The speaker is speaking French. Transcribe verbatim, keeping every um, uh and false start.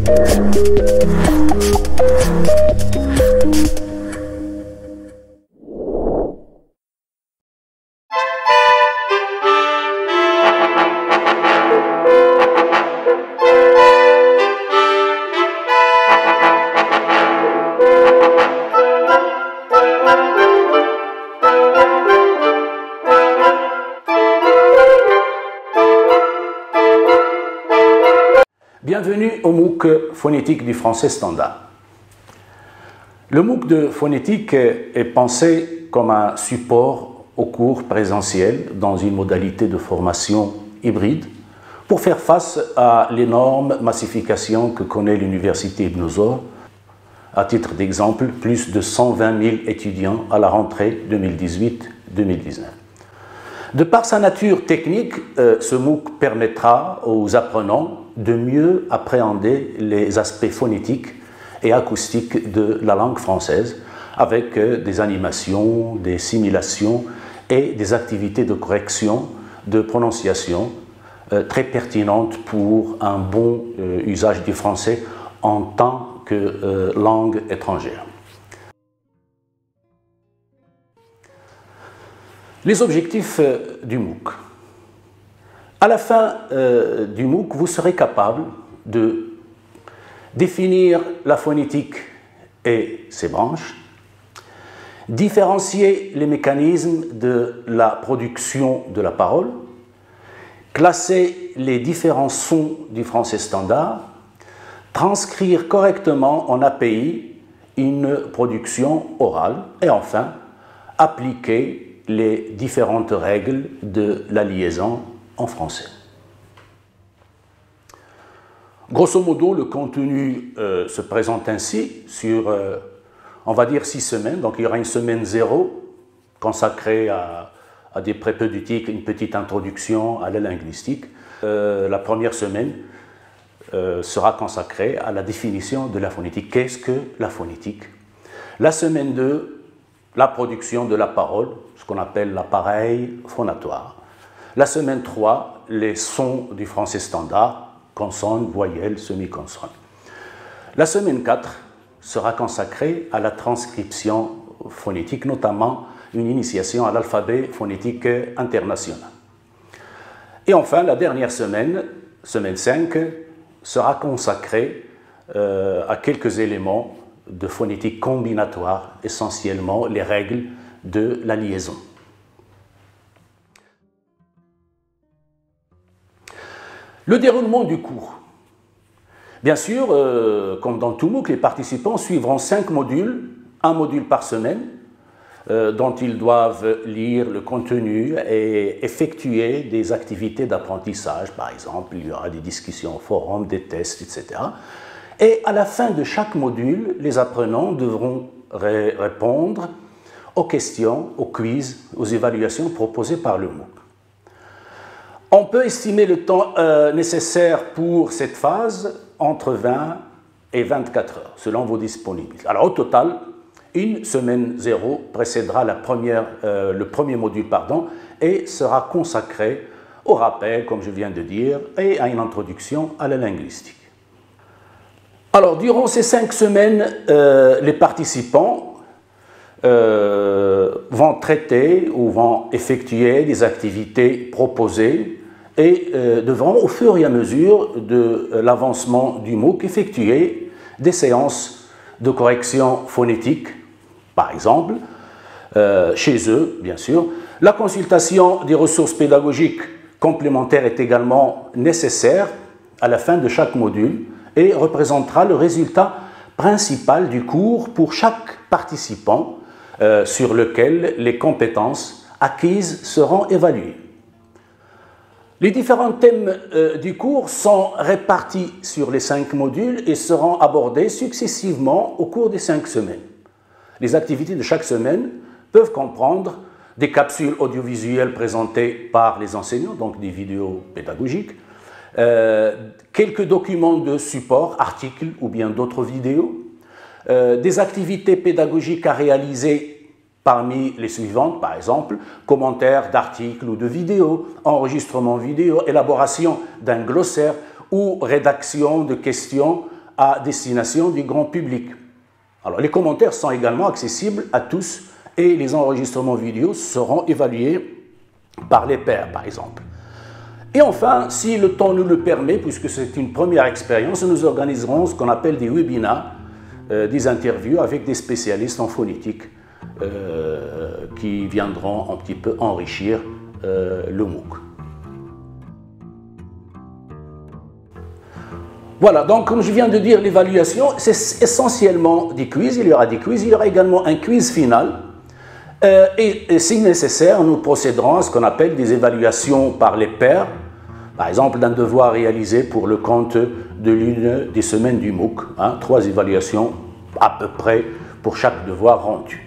Bienvenue au MOOC phonétique du français standard. Le MOOC de phonétique est pensé comme un support aux cours présentiels dans une modalité de formation hybride pour faire face à l'énorme massification que connaît l'université Ibn Zor. À titre d'exemple, plus de cent vingt mille étudiants à la rentrée deux mille dix-huit deux mille dix-neuf. De par sa nature technique, euh, ce MOOC permettra aux apprenants de mieux appréhender les aspects phonétiques et acoustiques de la langue française avec euh, des animations, des simulations et des activités de correction de prononciation euh, très pertinentes pour un bon euh, usage du français en tant que euh, langue étrangère. Les objectifs euh, du MOOC. À la fin euh, du MOOC, vous serez capable de définir la phonétique et ses branches, différencier les mécanismes de la production de la parole, classer les différents sons du français standard, transcrire correctement en A P I une production orale et enfin appliquer les différentes règles de la liaison en français. Grosso modo, le contenu euh, se présente ainsi sur, euh, on va dire, six semaines. Donc il y aura une semaine zéro consacrée à, à des prépédeutiques, une petite introduction à la linguistique. Euh, la première semaine euh, sera consacrée à la définition de la phonétique. Qu'est-ce que la phonétique? La semaine deux, la production de la parole, ce qu'on appelle l'appareil phonatoire. La semaine trois, les sons du français standard, consonnes, voyelles, semi-consonnes. La semaine quatre sera consacrée à la transcription phonétique, notamment une initiation à l'alphabet phonétique international. Et enfin, la dernière semaine, semaine cinq, sera consacrée euh, à quelques éléments de phonétique combinatoire, essentiellement les règles de la liaison. Le déroulement du cours. Bien sûr, euh, comme dans tout MOOC, les participants suivront cinq modules, un module par semaine, euh, dont ils doivent lire le contenu et effectuer des activités d'apprentissage. Par exemple, il y aura des discussions au forum, des tests, et cetera. Et à la fin de chaque module, les apprenants devront ré répondre aux questions, aux quiz, aux évaluations proposées par le MOOC. On peut estimer le temps euh, nécessaire pour cette phase entre vingt et vingt-quatre heures, selon vos disponibilités. Alors au total, une semaine zéro précédera la première, euh, le premier module pardon, et sera consacrée au rappel, comme je viens de dire, et à une introduction à la linguistique. Alors, durant ces cinq semaines, euh, les participants euh, vont traiter ou vont effectuer des activités proposées et euh, devront, au fur et à mesure de euh, l'avancement du MOOC, effectuer des séances de correction phonétique, par exemple, euh, chez eux, bien sûr. La consultation des ressources pédagogiques complémentaires est également nécessaire à la fin de chaque module et représentera le résultat principal du cours pour chaque participant euh, sur lequel les compétences acquises seront évaluées. Les différents thèmes euh, du cours sont répartis sur les cinq modules et seront abordés successivement au cours des cinq semaines. Les activités de chaque semaine peuvent comprendre des capsules audiovisuelles présentées par les enseignants, donc des vidéos pédagogiques, Euh, quelques documents de support, articles ou bien d'autres vidéos, euh, des activités pédagogiques à réaliser parmi les suivantes, par exemple, commentaires d'articles ou de vidéos, enregistrement vidéo, élaboration d'un glossaire ou rédaction de questions à destination du grand public. Alors, les commentaires sont également accessibles à tous et les enregistrements vidéo seront évalués par les pairs, par exemple. Et enfin, si le temps nous le permet, puisque c'est une première expérience, nous organiserons ce qu'on appelle des webinars, euh, des interviews avec des spécialistes en phonétique euh, qui viendront un petit peu enrichir euh, le MOOC. Voilà, donc comme je viens de dire, l'évaluation, c'est essentiellement des quiz. Il y aura des quiz, il y aura également un quiz final. Euh, et, et si nécessaire, nous procéderons à ce qu'on appelle des évaluations par les pairs, par exemple d'un devoir réalisé pour le compte de l'une des semaines du MOOC, hein, trois évaluations à peu près pour chaque devoir rendu.